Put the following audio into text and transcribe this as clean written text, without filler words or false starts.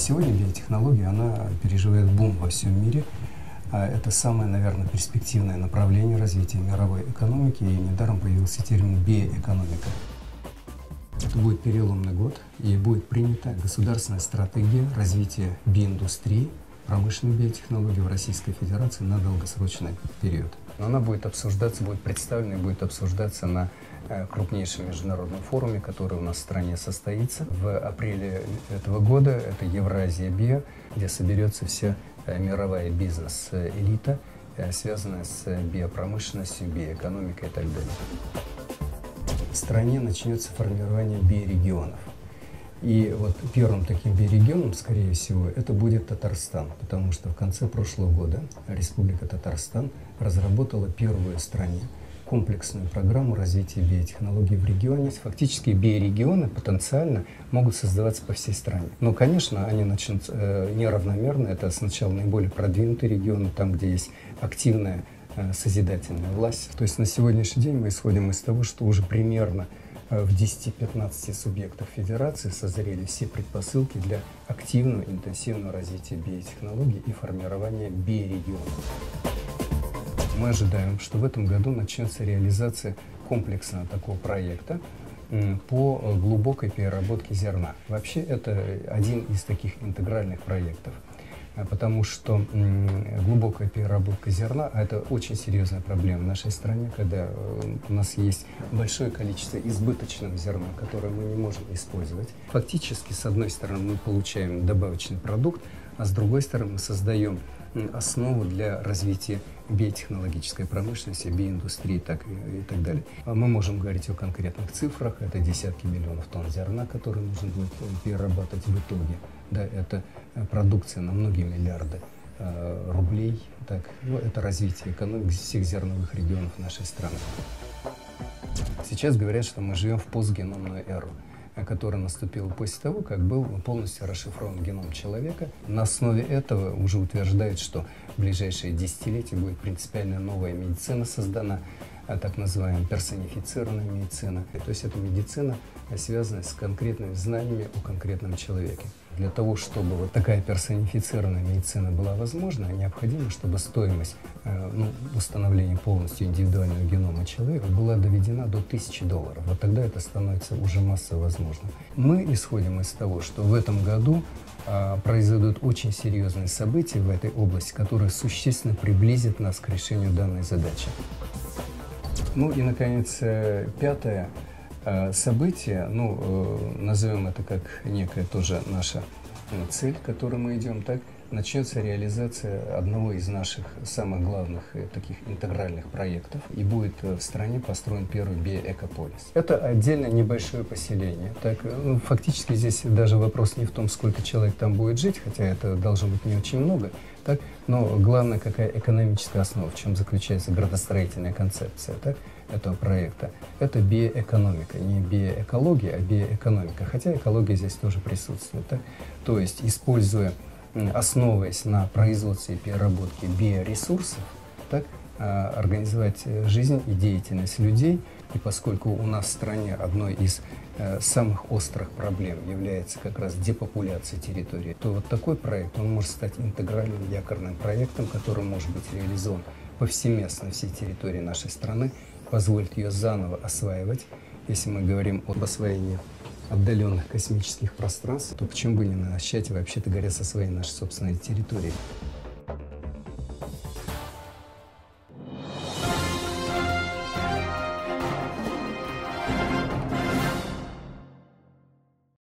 Сегодня биотехнология, она переживает бум во всем мире. Это самое, наверное, перспективное направление развития мировой экономики, и недаром появился термин «биоэкономика». Это будет переломный год, и будет принята государственная стратегия развития биоиндустрии, промышленной биотехнологии в Российской Федерации на долгосрочный период. Она будет обсуждаться, будет представлена и будет обсуждаться на крупнейшем международном форуме, который у нас в стране состоится в апреле этого года. Это Евразия Био, где соберется вся мировая бизнес-элита, связанная с биопромышленностью, биоэкономикой и так далее. В стране начнется формирование биорегионов. И вот первым таким биорегионом, скорее всего, это будет Татарстан, потому что в конце прошлого года Республика Татарстан разработала первую в стране комплексную программу развития биотехнологий в регионе. Фактически биорегионы потенциально могут создаваться по всей стране. Но, конечно, они начнут неравномерно. Это сначала наиболее продвинутые регионы, там, где есть активная созидательная власть. То есть на сегодняшний день мы исходим из того, что уже примерно в 10-15 субъектах федерации созрели все предпосылки для активного, интенсивного развития биотехнологий и формирования биорегионов. Мы ожидаем, что в этом году начнется реализация комплексного такого проекта по глубокой переработке зерна. Вообще это один из таких интегральных проектов, потому что глубокая переработка зерна – это очень серьезная проблема в нашей стране, когда у нас есть большое количество избыточного зерна, которое мы не можем использовать. Фактически, с одной стороны, мы получаем добавочный продукт, а с другой стороны, мы создаем основу для развития биотехнологической промышленности, биоиндустрии и так далее. Мы можем говорить о конкретных цифрах. Это десятки миллионов тонн зерна, которые нужно будет перерабатывать в итоге. Да, это продукция на многие миллиарды рублей. Так, это развитие экономики всех зерновых регионов нашей страны. Сейчас говорят, что мы живем в постгеномную эру, которая наступила после того, как был полностью расшифрован геном человека. На основе этого уже утверждают, что в ближайшие десятилетия будет принципиально новая медицина создана, так называемая персонифицированная медицина. То есть это медицина, связанная с конкретными знаниями о конкретном человеке. Для того, чтобы вот такая персонифицированная медицина была возможна, необходимо, чтобы стоимость установления полностью индивидуального генома человека была доведена до $1000. Вот тогда это становится уже массово возможным. Мы исходим из того, что в этом году произойдут очень серьезные события в этой области, которые существенно приблизят нас к решению данной задачи. Ну и, наконец, пятое событие, назовем это как некая тоже наша цель, к которой мы идем, так, начнется реализация одного из наших самых главных таких интегральных проектов, и будет в стране построен первый биоэкополис. Это отдельно небольшое поселение. Так, фактически здесь даже вопрос не в том, сколько человек там будет жить, хотя это должно быть не очень много, так, но главное, какая экономическая основа, в чем заключается градостроительная концепция, так, этого проекта. Это биоэкономика, не биоэкология, а биоэкономика, хотя экология здесь тоже присутствует. Так? То есть, используя, основываясь на производстве и переработке биоресурсов, так, организовать жизнь и деятельность людей. И поскольку у нас в стране одной из самых острых проблем является как раз депопуляция территории, то вот такой проект, он может стать интегральным якорным проектом, который может быть реализован повсеместно на всей территории нашей страны, позволит ее заново осваивать. Если мы говорим об освоении отдаленных космических пространств, то почему бы не начать, вообще-то говоря, со своей нашей собственной территории?